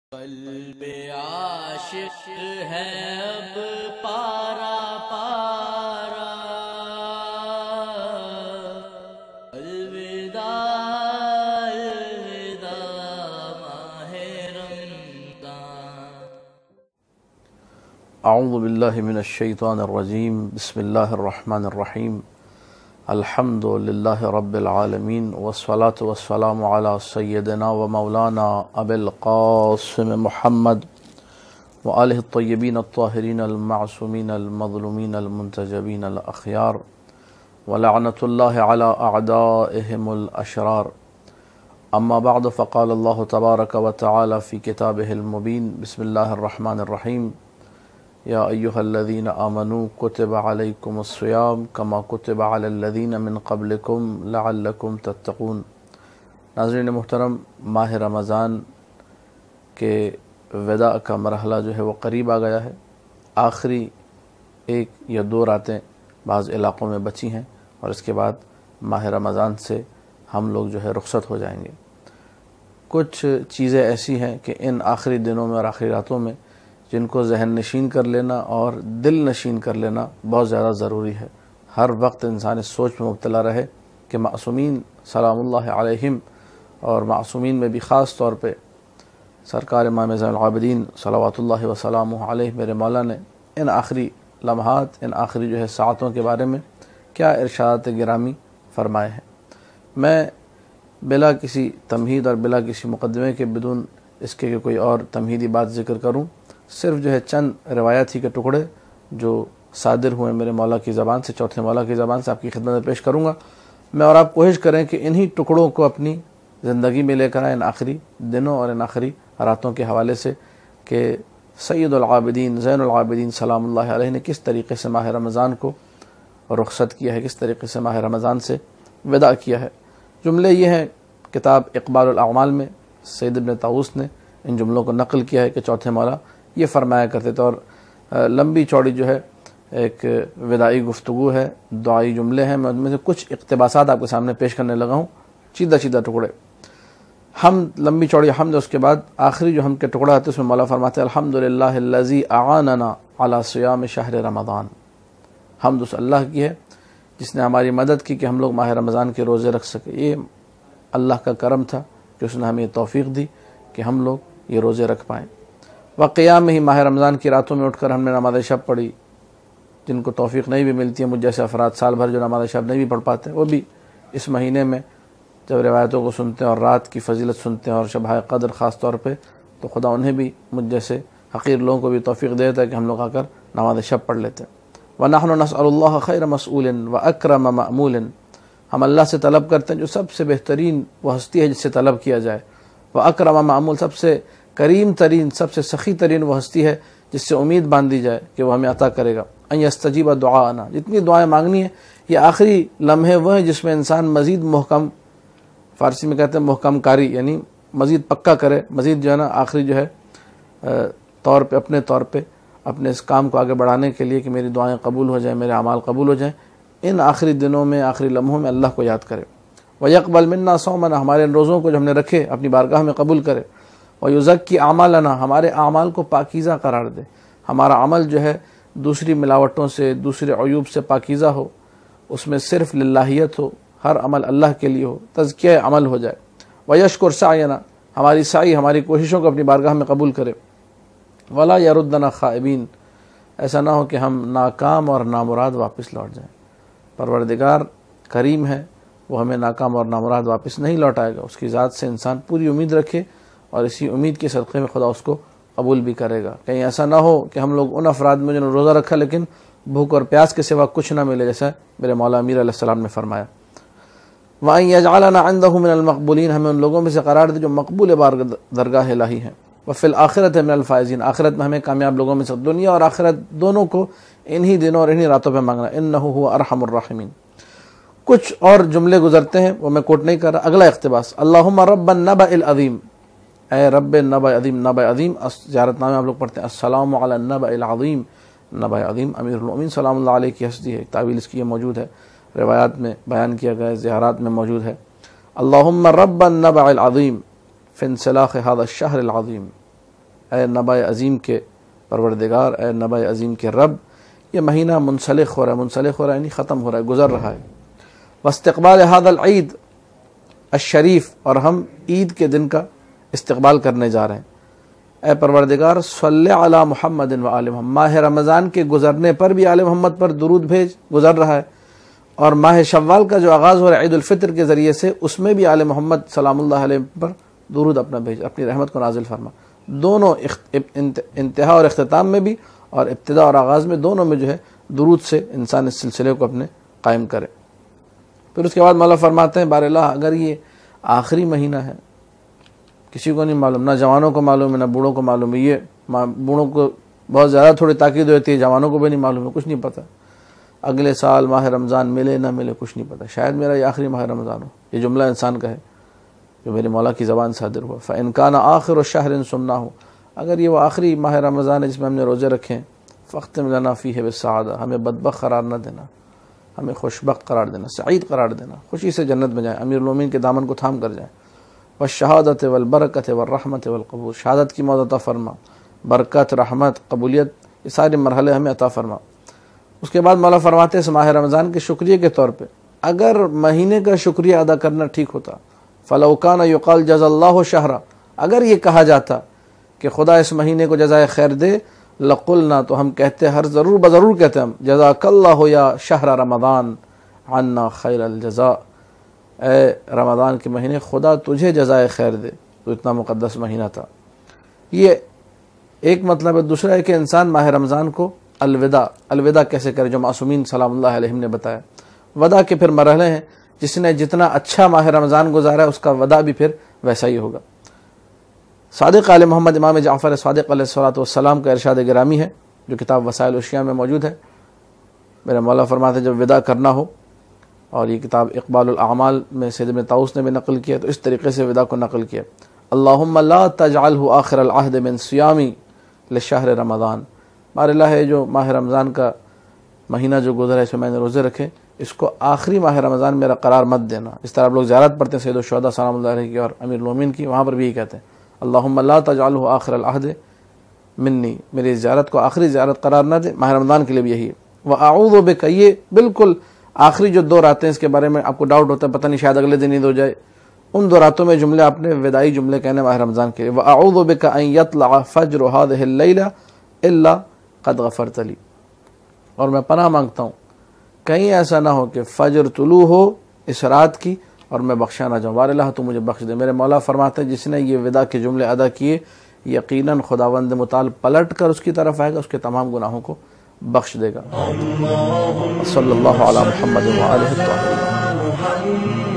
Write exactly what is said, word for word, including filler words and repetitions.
قلب عاشق ہے اب پارا پارا، الوداع الوداع ماہ رمضان۔ اعوذ باللہ من الشیطان الرجیم، بسم اللہ الرحمن الرحیم، الحمد للہ رب العالمین، والصلاة والسلام علی سیدنا و مولانا ابی القاسم محمد وآلہ الطیبین الطاہرین المعصومین المظلومین المنتجبین الاخیار، ولعنۃ اللہ علی اعدائہم الاشرار۔ اما بعد، فقال اللہ تبارک و تعالی فی کتابہ المبین، بسم اللہ الرحمن الرحیم، یا ایہا الذین آمنوا کتب علیکم الصیام کما کتب علی الذین من قبلکم لعلکم تتقون۔ ناظرین محترم، ماہ رمضان کے وداع کا مرحلہ جو ہے وہ قریب آ گیا ہے۔ آخری ایک یا دو راتیں بعض علاقوں میں بچی ہیں اور اس کے بعد ماہ رمضان سے ہم لوگ جو ہے رخصت ہو جائیں گے۔ کچھ چیزیں ایسی ہیں کہ ان آخری دنوں میں اور آخری راتوں میں جن کو ذہن نشین کر لینا اور دل نشین کر لینا بہت زیادہ ضروری ہے۔ ہر وقت انسان اس سوچ میں مبتلا رہے کہ معصومین سلام اللہ علیہم، اور معصومین میں بھی خاص طور پہ سرکار امام زین العابدین صلوات اللہ وسلامہ علیہ میرے مولا نے ان آخری لمحات، ان آخری جو ہے ساعتوں کے بارے میں کیا ارشادات گرامی فرمائے ہیں۔ میں بلا کسی تمہید اور بلا کسی مقدمے کے، بدون اس کے کہ کوئی اور تمہیدی بات ذکر کروں، صرف جو ہے چند روایت ہی کے ٹکڑے جو صادر ہوئے میرے مولا کی زبان سے، چوتھے مولا کی زبان سے آپ کی خدمت میں پیش کروں گا۔ میں اور آپ کوشش کریں کہ انہی ٹکڑوں کو اپنی زندگی میں لے کر آئیں، ان آخری دنوں اور ان آخری راتوں کے حوالے سے، کہ سید العابدین زین العابدین سلام اللہ علیہ نے کس طریقے سے ماہ رمضان کو رخصت کیا ہے، کس طریقے سے ماہ رمضان سے وداع کیا ہے۔ جملے یہ ہیں، کتاب اقبال الاعمال میں سید ابن طاووس نے ان جملوں کو نقل کیا ہے کہ چوتھے مولا یہ فرمایا کرتے تھے، اور لمبی چوڑی جو ہے ایک وداعی گفتگو ہے، دعائی جملے ہیں۔ میں ان میں سے کچھ اقتباسات آپ کے سامنے پیش کرنے لگا ہوں، چیدہ چیدہ ٹکڑے۔ ہم لمبی چوڑی حمد، اس کے بعد آخری جو ہم کے ٹکڑا آتے ہیں اس میں مولا فرماتے ہیں الحمدللہ الذی اعاننا علی صیام شہر رمضان۔ حمد اس اللہ کی ہے جس نے ہماری مدد کی کہ ہم لوگ ماہ رمضان کے روزے رکھ سکے۔ یہ اللہ کا کرم تھا کہ اس نے ہمیں توفیق دی کہ ہم لوگ یہ روزے رکھ پائیں۔ وقیام میں ہی ماہ رمضان کی راتوں میں اٹھ کر ہم نے نماز شب پڑھی۔ جن کو توفیق نہیں بھی ملتی ہے، مجھ جیسے افراد سال بھر جو نماز شب نہیں بھی پڑھ پاتے، وہ بھی اس مہینے میں جب روایتوں کو سنتے ہیں اور رات کی فضیلت سنتے ہیں اور شب قدر خاص طور پہ، تو خدا انہیں بھی مجھ جیسے حقیر لوگوں کو بھی توفیق دیتا ہے کہ ہم لوگ آ کر نماز شب پڑھ لیتے ہیں۔ وَنَحْنُ نَسْأَلُ اللَّهَ خَيْرَ مَسْئُولٍ وَأَكْرَمَ مَأْمُولٍ۔ ہم اللہ سے طلب کرتے ہیں جو سب سے بہترین وہ ہستی ہے جس سے طلب کیا جائے، وَأَكْرَمَ مَأْمُول، سب سے کریم ترین، سب سے سخی ترین وہ ہستی ہے جس سے امید باندھی جائے کہ وہ ہمیں عطا کرے گا۔ ان یستجیب دعاءنا، جتنی دعائیں مانگنی ہیں، یہ آخری لمحے وہ ہیں جس میں انسان مزید محکم، فارسی میں کہتے ہیں محکم کاری، یعنی مزید پکا کرے، مزید جو ہے نا آخری جو ہے طور پہ اپنے طور پہ اپنے اس کام کو آگے بڑھانے کے لیے کہ میری دعائیں قبول ہو جائیں، میرے اعمال قبول ہو جائیں، ان آخری دنوں میں، آخری لمحوں میں اللہ کو یاد کرے۔ وَيَقْبَلْ مِنَّا صَوْمَنَا، ہمارے ان روزوں کو جو ہم نے رکھے اپنی بارگاہ میں قبول کرے۔ وَيُزَكِّ أَعْمَالَنَا، ہمارے اعمال کو پاکیزہ قرار دے، ہمارا عمل جو ہے دوسری ملاوٹوں سے، دوسرے عیوب سے پاکیزہ ہو، اس میں صرف للہیت ہو، ہر عمل اللہ کے لیے ہو، تزکیہ عمل ہو جائے۔ وَيَشْكُرْ سَعْيَنَا، ہماری سعی، ہماری کوششوں کو اپنی بارگاہ میں قبول کرے۔ وَلَا يَرُدَّنَا خَائِبِينَ، ایسا نہ ہو کہ ہم ناکام اور نامراد واپس لوٹ جائیں۔ پروردگار کریم ہے، وہ ہمیں ناکام اور نامراد واپس نہیں لوٹائے گا۔ اس کی ذات سے انسان پوری امید رکھے اور اسی امید کے صدقے میں خدا اس کو قبول بھی کرے گا۔ کہیں ایسا نہ ہو کہ ہم لوگ ان افراد میں جنہوں نے روزہ رکھا لیکن بھوک اور پیاس کے سوا کچھ نہ ملے، جیسا میرے مولا امیر علیہ السلام نے فرمایا۔ وَأَن يَجْعَلَنَا عِندَهُ مِنَ الْمَقْبُولِينَ، ہمیں ان لوگوں میں سے قرار دے جو مقبول بار درگاہ الہی ہیں۔ وَفِي الْآخِرَةِ مِنَ الْفَائِزِينَ، آخرت میں ہمیں کامیاب لوگوں میں سے، دنیا اور آخرت دونوں کو انہی دنوں اور انہی راتوں پہ مانگنا۔ إِنَّهُ هُوَ أَرْحَمُ الرَّاحِمِينَ۔ کچھ اور جملے گزرتے ہیں، وہ میں کوٹ نہیں کر رہا۔ اگلا اقتباس، اللہم رب النبأ العظیم، اے رب نبأ عظیم، نبأ عظیم زیارت نامے ہم لوگ پڑھتے ہیں، السلام علی النبأ العظیم، نبأ عظیم امیر المؤمنین سلام اللہ علیہ کی ہستی ہے، تعویل اس کی یہ موجود ہے، روایات میں بیان کیا گیا ہے، زیارات میں موجود ہے۔ اللہم رب النبأ العظیم فی انسلاخ هذا الشہر العظیم، اے نبع عظیم کے پروردگار، اے نبع عظیم کے رب، یہ مہینہ منسلخ ہو رہا ہے، منسلخ ہو رہا ہے یعنی ختم ہو رہا ہے، گزر رہا ہے۔ واستقبال هذا العید الشریف، اور ہم عید کے دن کا استقبال کرنے جا رہے ہیں۔ اے پروردگار صلی علی محمد و آل محمد، ماہ رمضان کے گزرنے پر بھی آل محمد پر درود بھیج، گزر رہا ہے، اور ماہ شوال کا جو آغاز ہو رہا ہے عید الفطر کے ذریعے سے، اس میں بھی آل محمد سلام اللہ علیہ پر درود اپنا بھیج، اپنی رحمت کو نازل فرما۔ دونوں انتہا اور اختتام میں بھی اور ابتدا اور آغاز میں، دونوں میں جو ہے درود سے انسان اس سلسلے کو اپنے قائم کرے۔ پھر اس کے بعد مولا فرماتے ہیں بار اللہ، اگر یہ آخری مہینہ ہے، کسی کو نہیں معلوم، نہ جوانوں کو معلوم ہے نہ بوڑھوں کو معلوم ہے، یہ بوڑھوں کو بہت زیادہ تھوڑی تاکید ہوتی ہے، جوانوں کو بھی نہیں معلوم ہے، کچھ نہیں پتہ اگلے سال ماہ رمضان ملے نہ ملے، کچھ نہیں پتہ، شاید میرا یہ آخری ماہ رمضان ہو، یہ جملہ انسان کا ہے جو میرے مولا کی زبان صادر ہوا۔ فَإِنْ كَانَ آخِرُ شَهْرٍ صُمْنَاهُ، اگر یہ وہ آخری ماہ رمضان ہے جس میں ہم نے روزے رکھے ہیں، فَاخْتِمْ لَنَا فِيهِ بِالسَّعَادَةِ، ہمیں بدبخت قرار نہ دینا، ہمیں خوشبخت قرار دینا، سعید قرار دینا، خوشی سے جنت میں جائیں، امیر المومنین کے دامن کو تھام کر جائیں۔ والشہادت والبرکت والرحمت والقبول، شہادت کی موت عطا فرما، برکت، رحمت، قبولیت، یہ سارے مرحلے ہمیں عطا فرما۔ اس کے بعد مولا فرماتے ہیں اس ماہ رمضان کے شکریہ کے طور پہ، اگر مہینے کا شکریہ ادا کرنا ٹھیک ہوتا، فَلَوْ كَانَ يُقَالْ جَزَا اللَّهُ شَهْرًا، اگر یہ کہا جاتا کہ خدا اس مہینے کو جزائے خیر دے، لَقُلْنَا، تو ہم کہتے ہر ضرور بضرور کہتے ہم، جزاک اللہ یا شہر رمضان عنا خیر الجزاء، اے رمضان کے مہینے خدا تجھے جزائے خیر دے، تو اتنا مقدس مہینہ تھا۔ یہ ایک مطلب ہے۔ دوسرا ہے کہ انسان ماہ رمضان کو الوداع الوداع کیسے کرے، جو معصومین سلام اللہ علیہم نے بتایا۔ وداع کے پھر مرحلے ہیں، جس نے جتنا اچھا ماہ رمضان گزارا ہے اس کا وداع بھی پھر ویسا ہی ہوگا۔ صادق آل محمد امام جعفر صادق علیہ الصلوۃ والسلام کا ارشاد گرامی ہے، جو کتاب وسائل الاشیاء میں موجود ہے۔ میرے مولا فرماتے ہیں جب وداع کرنا ہو، اور یہ کتاب اقبال الاعمال میں سید ابن طاؤس نے بھی نقل کیا، تو اس طریقے سے وداع کو نقل کیا، اللہم لا تجعلہ آخر العہد من صیامی لشہر رمضان، بار اللہ ہے جو ماہ رمضان کا مہینہ جو گزرا ہے اس میں میں نے روزے رکھے، اس کو آخری ماہ رمضان میرا قرار مت دینا۔ اس طرح آپ لوگ زیارت پڑھتے ہیں سید الشہداء سلام اللہ علیہ کی اور امیر المومنین کی، وہاں پر بھی یہ کہتے ہیں اللہم لا تجعلہ آخر العہد منی، میری زیارت کو آخری زیارت قرار نہ دے۔ ماہ رمضان کے لیے بھی یہی ہے۔ وَأَعُوذُ بِكَ، یہ بالکل آخری جو دو راتیں اس کے بارے میں آپ کو ڈاؤٹ ہوتا ہے، پتہ نہیں شاید اگلے دن عید ہو جائے، ان دو راتوں میں جملے آپ نے وداعی جملے کہنے ماہ رمضان کے لیے، وَأَعُوذُ بِكَ أَن يَطْلَعَ فَجْرُ هَذِهِ اللَّيْلَةِ إِلَّا قَدْ غَفَرْتَ لِي، اور میں پناہ مانگتا ہوں کہیں ایسا نہ ہو کہ فجر طلوع ہو اس رات کی اور میں بخشا نہ جاؤں، بار اللہ تو مجھے بخش دے۔ میرے مولا فرماتے ہیں جس نے یہ وداع کے جملے ادا کیے، یقیناً خداوند متعال پلٹ کر اس کی طرف آئے گا، اس کے تمام گناہوں کو بخش دے گا۔ صلی اللہ علی محمد و آلہ الطاہرین۔